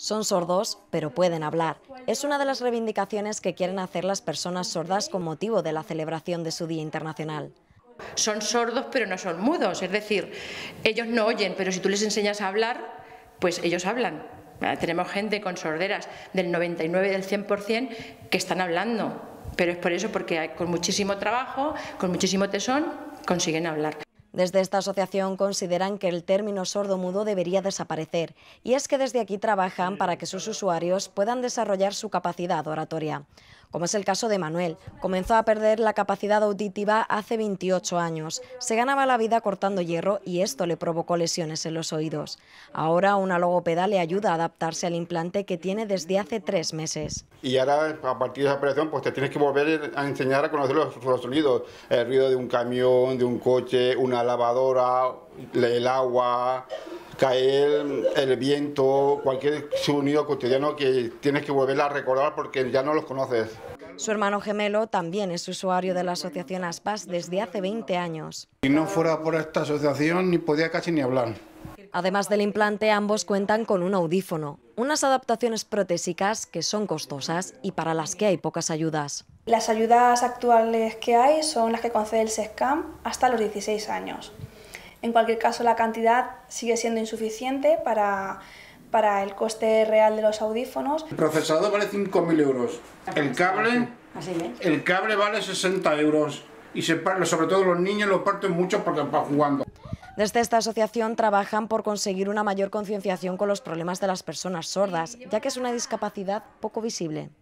Son sordos, pero pueden hablar. Es una de las reivindicaciones que quieren hacer las personas sordas con motivo de la celebración de su Día Internacional. Son sordos, pero no son mudos, es decir, ellos no oyen, pero si tú les enseñas a hablar, pues ellos hablan. Tenemos gente con sorderas del 99, del 100% que están hablando, pero es por eso, porque con muchísimo trabajo, con muchísimo tesón, consiguen hablar. Desde esta asociación consideran que el término sordo-mudo debería desaparecer, y es que desde aquí trabajan para que sus usuarios puedan desarrollar su capacidad oratoria. Como es el caso de Manuel, comenzó a perder la capacidad auditiva hace 28 años. Se ganaba la vida cortando hierro y esto le provocó lesiones en los oídos. Ahora una logopeda le ayuda a adaptarse al implante que tiene desde hace 3 meses. Y ahora, a partir de esa operación, pues te tienes que volver a enseñar a conocer los sonidos. El ruido de un camión, de un coche, una lavadora, el agua, caer, el viento, cualquier sonido cotidiano que tienes que volver a recordar porque ya no los conoces. Su hermano gemelo también es usuario de la asociación Aspas desde hace 20 años. Si no fuera por esta asociación ni podía casi ni hablar. Además del implante, ambos cuentan con un audífono, unas adaptaciones protésicas que son costosas y para las que hay pocas ayudas. Las ayudas actuales que hay son las que concede el SESCAM hasta los 16 años. En cualquier caso, la cantidad sigue siendo insuficiente para el coste real de los audífonos. El procesador vale 5.000 euros. El cable vale 60 euros. Y sobre todo los niños lo parten mucho porque van jugando. Desde esta asociación trabajan por conseguir una mayor concienciación con los problemas de las personas sordas, ya que es una discapacidad poco visible.